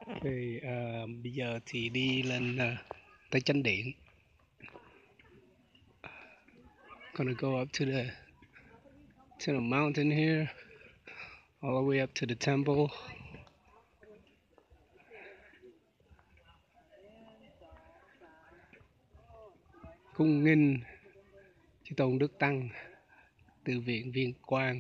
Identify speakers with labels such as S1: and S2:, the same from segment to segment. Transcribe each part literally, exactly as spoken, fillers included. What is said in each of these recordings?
S1: Thì à, bây giờ thì đi lên à, tới chánh điện. Gonna go up to the to the mountain here, all the way up to the temple. Cung nghinh chư tôn đức tăng, từ viện Viên Quang.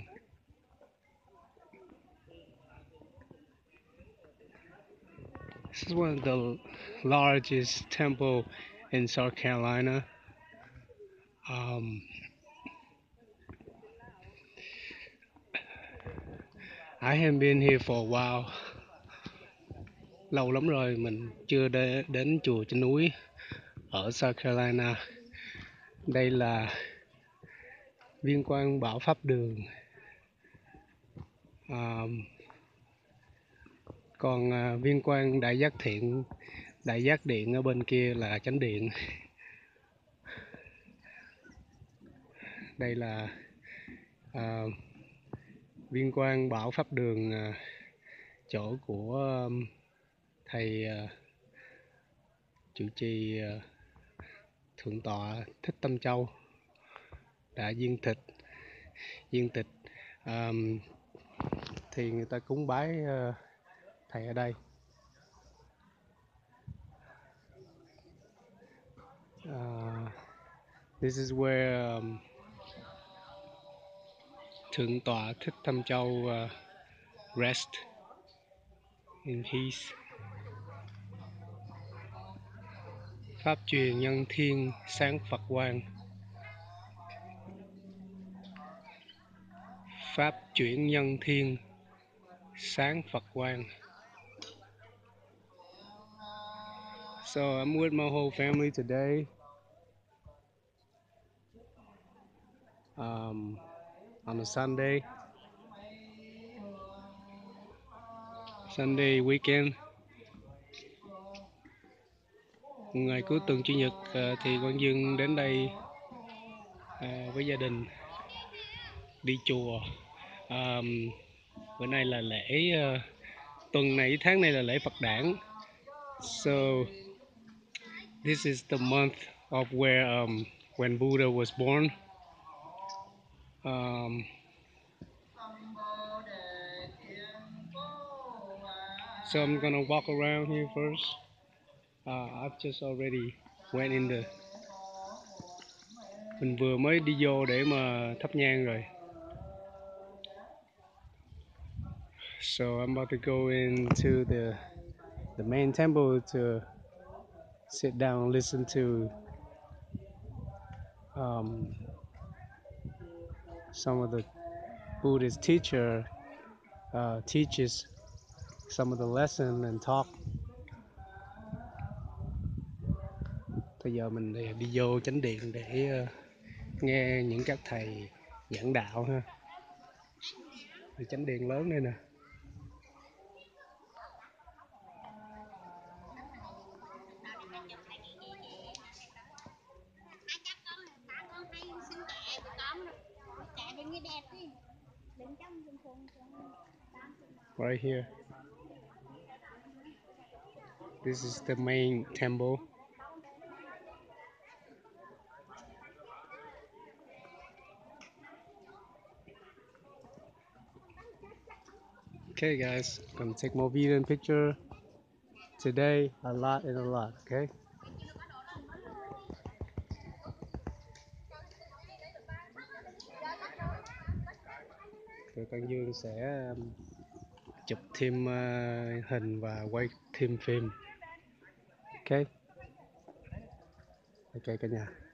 S1: This is one of the largest temple in South Carolina. Um, I haven't been here for a while. Lâu lắm rồi mình chưa đe, đến chùa trên núi ở South Carolina. Đây là Viên Quang Bảo Pháp Đường. Um, còn uh, Viên Quang Đại Giác Thiện, Đại Giác Điện ở bên kia là chánh điện. Đây là uh, Viên Quang Bảo Pháp Đường, uh, chỗ của um, thầy uh, trụ trì uh, thượng tọa Thích Tâm Châu đã viên tịch viên tịch um, thì người ta cúng bái uh, thầy ở đây. Uh, this is where um, thượng tọa Thích Tâm Châu uh, rest in peace. Pháp truyền nhân thiên, sáng Phật quang. Pháp chuyển nhân thiên, sáng Phật quang. So I'm with my whole family today. Um, on a Sunday. Sunday weekend. Ngày cuối tuần chủ nhật uh, thì con Dương đến đây uh, với gia đình đi chùa. Um, bữa nay là lễ uh, tuần này tháng này là lễ Phật đản. So this is the month of where um, when Buddha was born. Um, so I'm gonna walk around here first. Uh, I've just already went in the. Mình vừa mới đi vô để mà thắp nhang rồi. So I'm about to go into the the main temple to sit down and listen to um, some of the Buddhist teacher uh, teaches some of the lesson and talk. Bây giờ mình đi vô chánh điện để uh, nghe những các thầy giảng đạo ha. Thì chánh điện lớn đây nè. Right here. This is the main temple. Okay guys, gonna take more video and picture today, a lot and a lot, okay? Rồi con Dương sẽ um, chụp thêm uh, hình và quay thêm phim. Ok. Ok cả nhà.